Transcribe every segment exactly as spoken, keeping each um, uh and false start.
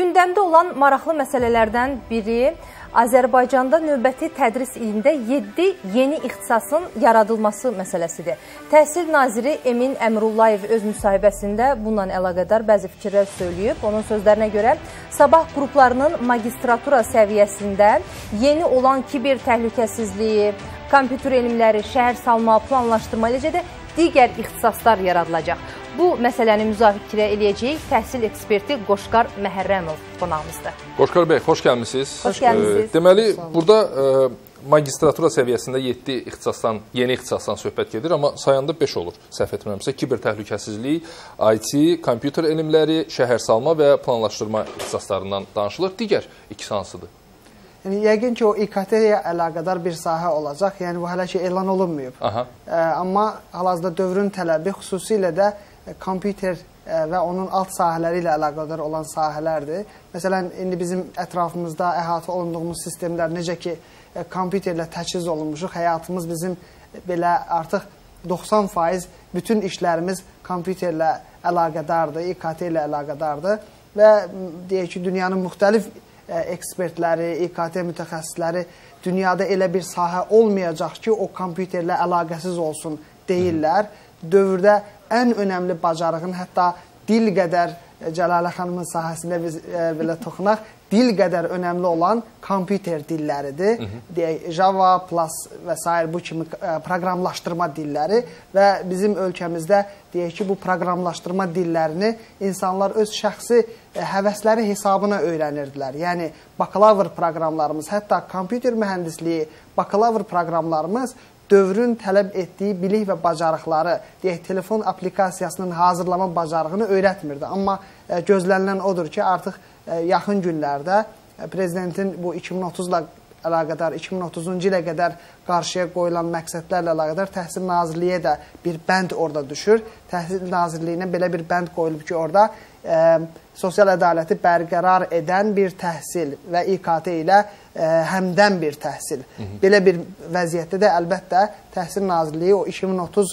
Gündəmdə olan maraqlı məsələlərdən biri Azərbaycanda növbəti tədris ilində yeddi yeni ixtisasın yaradılması məsələsidir. Təhsil naziri Emin Əmrullayev öz müsahibəsində bununla əlaqədar bəzi fikirlər söyləyib. Onun sözlərinə görə sabah qruplarının magistratura səviyyəsində yeni olan kiber təhlükəsizliyi, kompüter elmləri, şəhər salma, planlaşdırma, eləcə də digər ixtisaslar yaradılacaq. Bu məsələni müzakirə eləyəcəyik. Təhsil eksperti Qoşqar Məhərrəmov qonağımızdır. Qoşqar bəy, xoş gəlmişsiniz. Xoş gəlmişsiniz. Deməli, burada magistratura səviyyəsində yeddi ixtisasdan, yeni ixtisasdan söhbət gedir, amma sayanda beş olur, səhv etmirəmsə. Kiber təhlükəsizlik, I T, kompüter elmləri, şəhər salma və planlaşdırma ixtisaslarından danışılır. Digər ikisi hansıdır? Yəni, yəqin ki, o İ K T-yə əlaqədar bir sahə olacaq. Yəni, bu hələ ki, elan olunmayıb. Aha. E, amma hal-hazırda dövrün tələbi xüsusilə də kompüter və onun alt sahələri ilə əlaqədar olan sahələrdir. Məsələn, indi bizim ətrafımızda əhatə olunduğumuz sistemlər, necə ki, kompüterlə təchiz olunmuşuq, həyatımız bizim belə artıq doxsan faiz bütün işlərimiz kompüterlə əlaqədardır, İ K T ilə əlaqədardır və deyək ki, dünyanın müxtəlif ekspertləri, İ K T mütəxəssisləri dünyada elə bir sahə olmayacaq ki, o kompüterlə əlaqəsiz olsun deyirlər. Dövrdə ən önəmli bacarığın, hətta dil qədər, Cəlalə xanımın sahəsində biz e, belə toxunaq, dil qədər önəmli olan kompüter dilləridir. Deyək, Java, Plus və s. bu kimi e, proqramlaşdırma dilləri və bizim ölkəmizdə deyək ki, bu proqramlaşdırma dillərini insanlar öz şəxsi e, həvəsləri hesabına öyrənirdilər. Yəni, bakalavr proqramlarımız, hətta kompüter mühəndisliyi, bakalavr proqramlarımız dövrün tələb etdiyi bilik və bacarıqları, deyək, telefon aplikasiyasının hazırlama bacarığını öyrətmirdi. Amma e, gözlənilən odur ki, artıq e, yaxın günlərdə e, prezidentin bu iki min otuzla əlaqədar, iki min otuzuncu ilə qədər qarşıya qoyulan məqsədlərlə əlaqədar Təhsil Nazirliyə də bir bənd orada düşür. Təhsil Nazirliyinə belə bir bənd qoyulub ki, orada e, sosial ədaləti bərqərar edən bir təhsil və İ K T ilə e, həmdən bir təhsil. Hı -hı. Belə bir vəziyyətdə də əlbəttə Təhsil Nazirliyi o iki min otuz,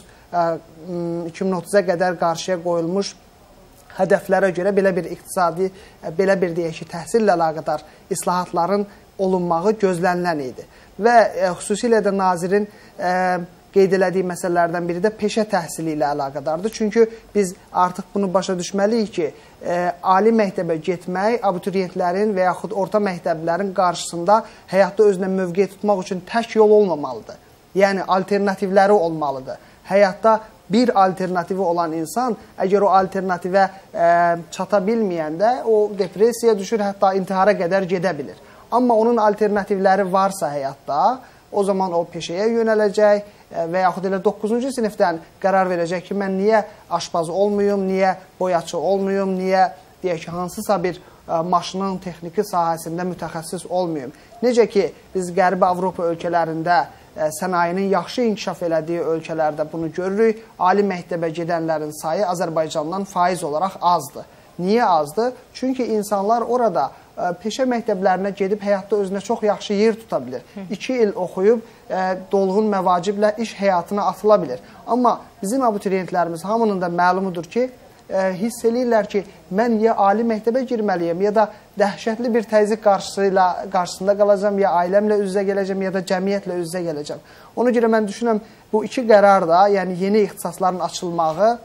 iki min otuza qədər qarşıya qoyulmuş hədəflərə görə belə bir iqtisadi, belə bir deyək ki, təhsillə əlaqədar islahatların olunmağı gözlənilən idi. Və e, xüsusilə də nazirin e, qeyd elədiyi məsələlərdən biri də peşə təhsili ilə əlaqədardır. Çünki biz artıq bunu başa düşməliyik ki, e, ali məktəbə getmək abituriyentlərin və yaxud orta məktəblərin qarşısında həyatda özünə mövqe tutmaq üçün tək yol olmamalıdır. Yəni, alternativləri olmalıdır. Həyatda bir alternativi olan insan, əgər o alternativə e, çata bilməyəndə, o depressiyaya düşür, hətta intihara qədər gedə bilir. Amma onun alternativləri varsa həyatda, o zaman o peşəyə yönələcək və yaxud elə doqquzuncu sinifdən qərar verəcək ki, mən niyə aşpaz olmuyum, niyə boyaçı olmuyum, niyə deyək ki, hansısa bir ə, maşının texniki sahəsində mütəxəssis olmuyum. Necə ki, biz Qərbi Avropa ölkələrində ə, sənayinin yaxşı inkişaf elədiyi ölkələrdə bunu görürük, ali məktəbə gedənlərin sayı Azərbaycandan faiz olaraq azdır. Niyə azdır? Çünki insanlar orada peşə məktəblərinə gedib həyatda özünə çox yaxşı yer tuta bilir. İki il oxuyub e, dolğun məvaciblə iş həyatına atıla bilir. Amma bizim abituriyentlərimiz hamının da məlumudur ki, e, hiss eləyirlər ki, mən ya ali məktəbə girməliyim, ya da dəhşətli bir təzyiq qarşısıyla, qarşısında qalacam, ya ailəmlə üz-üzə gələcəm, ya da cəmiyyətlə üz-üzə gələcəm. Ona görə mən düşünürəm, bu iki qərar da, yəni yeni ixtisasların açılmağı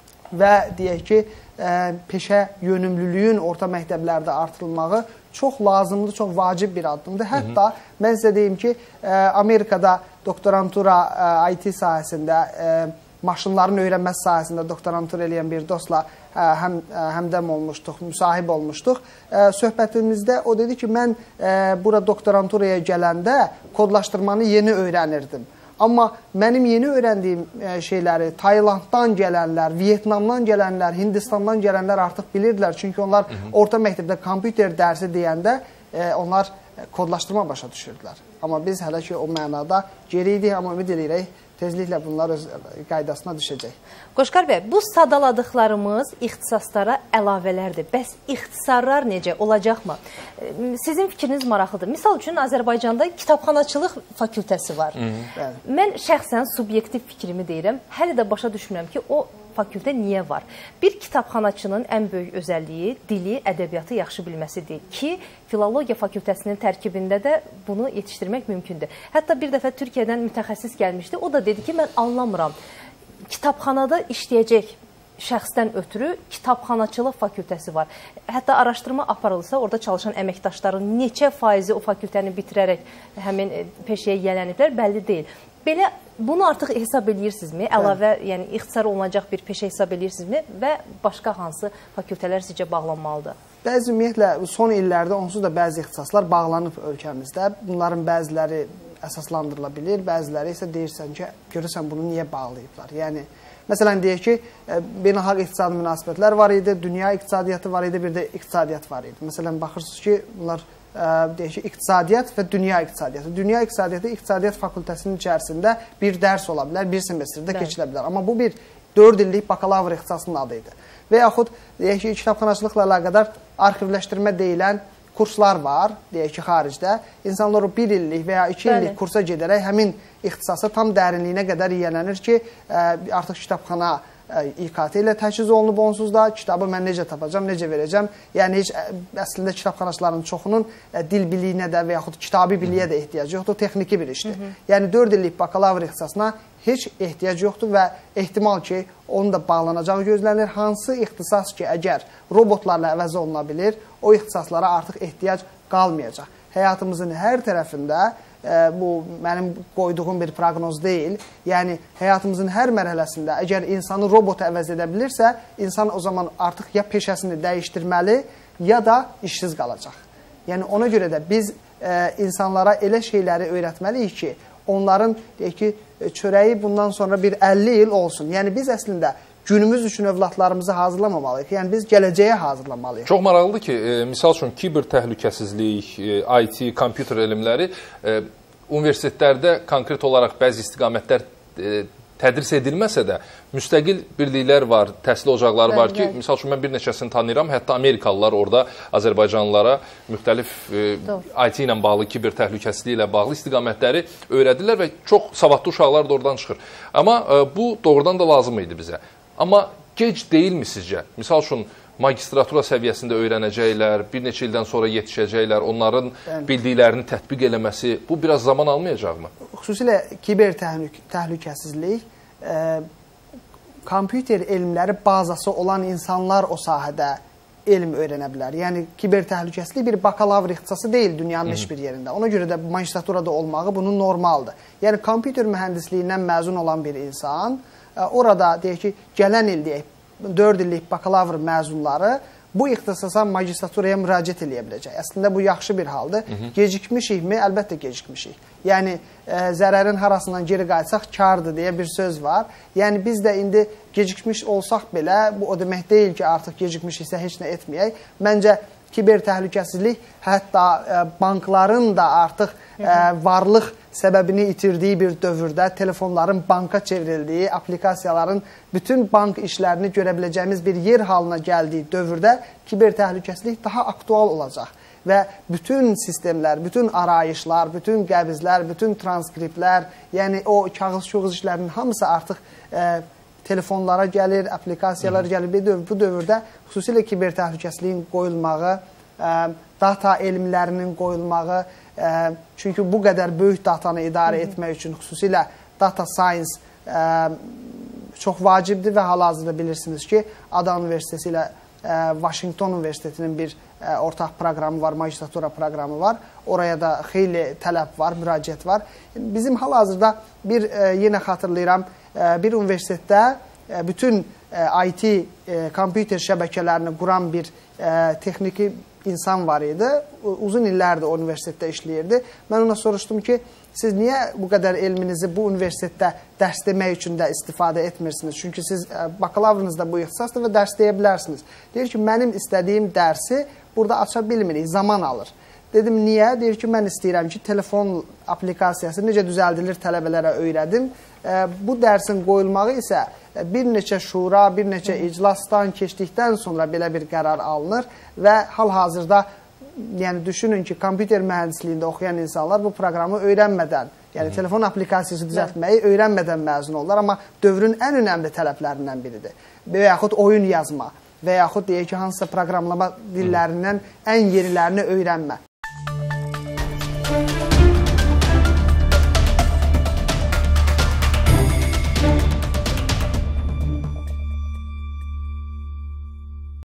və deyək ki, Ə, peşə yönümlülüyün orta məktəblərdə artırılmağı çox lazımdır, çox vacib bir addımdır. Hətta Hı -hı. mən sizə deyim ki, ə, Amerikada doktorantura ə, I T sahəsində, ə, maşınların öyrənməsi sahəsində doktorantura eləyən bir dostla ə, həm, ə, həmdəm olmuşduq, müsahib olmuşduq. Ə, söhbətimizdə o dedi ki, mən ə, bura doktoranturaya gələndə kodlaşdırmanı yeni öyrənirdim. Amma mənim yeni öyrəndiyim e, şeyləri Taylanddan gələnlər, Vietnamdan gələnlər, Hindistandan gələnlər artıq bilirdilər. Çünki onlar Hı -hı. orta məktəbdə kompüter dərsi deyəndə e, onlar kodlaşdırma başa düşürdülər. Amma biz hələ ki o mənada geri idik, amma ümid edirik tezliklə bunlar öz qaydasına düşəcək. Qoşqar bəy, bu sadaladıqlarımız ixtisaslara əlavələrdir. Bəs ixtisarlar necə, olacaqmı? Sizin fikriniz maraqlıdır. Misal üçün, Azərbaycanda kitabxanaçılıq fakültəsi var. Hı -hı. Mən şəxsən subyektiv fikrimi deyirəm. Hələ də başa düşmürəm ki, o fakültə niyə var? Bir kitabxanaçının ən böyük özəlliyi dili, ədəbiyyatı yaxşı bilməsi deyil ki, filologiya fakültəsinin tərkibində də bunu yetişdirmək mümkündür. Hətta bir dəfə Türkiyədən mütəxəssis gəlmişdi, o da dedi ki, mən anlamıram, kitabxanada işləyəcək şəxsdən ötürü kitabxanaçılıq fakültəsi var. Hətta araşdırma aparılsa, orada çalışan əməkdaşların neçə faizi o fakültəni bitirərək həmin peşəyə yələniblər, bəlli deyil. Belə bunu artıq hesab edirsinizmi? Əlavə, yəni ixtisar olunacaq bir peşə hesab edirsinizmi və başqa hansı fakültələr sizcə bağlanmalıdır? Bəzi ümumiyyətlə son illərdə onsuz da bəzi ixtisaslar bağlanıb ölkəmizdə. Bunların bəziləri əsaslandırıla bilir, bəziləri isə deyirsən ki, görürsən bunu niyə bağlayıblar? Yəni məsələn, deyək ki, beynəlxalq iqtisadi münasibətlər var idi, dünya iqtisadiyyatı var idi, bir də iqtisadiyyat var idi. Məsələn, baxırsınız ki, bunlar deyək ki, iqtisadiyyat və dünya iqtisadiyyatı. Dünya iqtisadiyyatı iqtisadiyyat fakültəsinin içərisində bir dərs ola bilər, bir semestrdə keçilə bilər. Amma bu bir dörd illik bakalavr ixtisasının adı idi. Və yaxud, deyək ki, kitabxanaçılıqla əlaqədar arxivləşdirmə deyilən kurslar var, deyək ki, xaricdə. İnsanlar o bir illik və ya iki illik kursa gedərək həmin ixtisasa tam dərinliyinə qədər yiyələnir ki, artıq kitabxana İ K T ilə təchiz olunub onsuz da, kitabı mən necə tapacam, necə verəcəm. Yəni, heç əslində kitabxanaçıların çoxunun dil biliyinə də və yaxud kitabi biliyə də ehtiyacı yoxdur, texniki bir işdir. Yəni, dörd illik bakalavr ixtisasına heç ehtiyac yoxdur və ehtimal ki, onun da bağlanacağı gözlənir. Hansı ixtisas ki, əgər robotlarla əvəz oluna bilir, o ixtisaslara artıq ehtiyac qalmayacaq. Həyatımızın hər tərəfində, bu mənim qoyduğum bir proqnoz deyil, yəni həyatımızın hər mərhələsində əgər insanı robota əvəz edə bilirsə, insan o zaman artıq ya peşəsini dəyişdirməli, ya da işsiz qalacaq. Yəni ona görə də biz insanlara elə şeyləri öyrətməliyik ki, onların deyək ki, çörəyi bundan sonra bir əlli il olsun. Yəni biz əslində günümüz üçün övladlarımızı hazırlamamalıyıq. Yəni biz gələcəyə hazırlamalıyıq. Çox maraqlıdır ki, e, misal üçün kiber təhlükəsizlik, e, I T, kompüter elmləri e, universitetlərdə konkret olaraq bəzi istiqamətlər e, tədris edilməsə də müstəqil birliklər var, təhsil ocaqları var ki, misal üçün mən bir neçəsini tanıyıram, hətta Amerikalılar orada Azərbaycanlılara müxtəlif e, I T ilə bağlı, kiber təhlükəsizliyi ilə bağlı istiqamətləri öyrədirlər və çox savadlı uşaqlar da oradan çıxır. Amma e, bu doğrudan da lazım idi bizə. Amma gec deyilmi sizcə? Misal üçün, magistratura səviyyəsində öyrənəcəklər, bir neçə ildən sonra yetişəcəklər, onların yəni, bildiklərini tətbiq eləməsi, bu biraz zaman almayacaqmı? Xüsusilə kiber təhlük təhlükəsizlik, e, kompüter elmləri bazası olan insanlar o sahədə elm öyrənə bilər. Yəni, kiber təhlükəsizlik bir bakalavr ixtisası deyil dünyanın heç bir yerində. Ona görə də magistraturada olmağı bunun normaldır. Yəni, kompüter mühəndisliyindən məzun olan bir insan, orada deyək ki, gələn il deyək, dörd illik bakalavr məzunları bu ixtisasa magistraturaya müraciət edə biləcək. Əslində bu yaxşı bir haldır. Hı -hı. Gecikmişikmi? Əlbəttə gecikmişik. Yəni e, zərərin harasından geri qayıtsaq kardır deyə bir söz var. Yəni biz də indi gecikmiş olsaq belə bu o demək deyil ki, artıq gecikmişiksə heç nə etməyək. Məncə kiber təhlükəsizlik hətta e, bankların da artıq e, varlıq səbəbini itirdiyi bir dövrdə telefonların banka çevrildiyi, aplikasiyaların bütün bank işlərini görə biləcəyimiz bir yer halına gəldiyi dövrdə kiber təhlükəsizlik daha aktual olacaq. Və bütün sistemlər, bütün arayışlar, bütün qəbizlər, bütün transkriptlər, yəni o kağız-şuğuz işlərinin hamısı artıq e, telefonlara gəlir, aplikasiyalar gəlir. Bir dövr, bu dövrdə xüsusilə kiber təhlükəsizliyin qoyulmağı, e, data elmlərinin qoyulmağı, e, çünki bu qədər böyük datanı idarə etmək üçün xüsusilə data science e, çox vacibdir və hal-hazırda bilirsiniz ki, Ada Universiteti ilə e, Washington Universitetinin bir e, ortaq proqramı var, magistratura proqramı var. Oraya da xeyli tələb var, müraciət var. Bizim hal-hazırda bir, e, yenə xatırlayıram, e, bir universitetdə e, bütün e, I T, e, kompüter şəbəkələrini quran bir e, texniki insan var idi. Uzun illərdir o universitetdə işləyirdi. Mən ona soruşdum ki, siz niyə bu qədər elminizi bu universitetdə dərs demək üçün də istifadə etmirsiniz? Çünki siz bakalavrınızda bu ixtisasdır və dərs deyə bilərsiniz. Deyir ki, mənim istədiyim dərsi burada aça bilmirik, zaman alır. Dedim, niyə? Deyir ki, mən istəyirəm ki, telefon aplikasiyası necə düzəldilir tələbələrə öyrədim. Bu dərsin qoyulmağı isə bir neçə şura, bir neçə iclasdan keçdikdən sonra belə bir qərar alınır və hal-hazırda yəni düşünün ki, kompüter mühəndisliyində oxuyan insanlar bu proqramı öyrənmədən, yəni Hı. telefon aplikasiyası düzəltməyi öyrənmədən məzun olurlar, amma dövrün ən önəmli tələblərindən biridir. Və yaxud oyun yazma və yaxud deyək ki, hansısa proqramlama dillərindən ən yenilərini öyrənmə.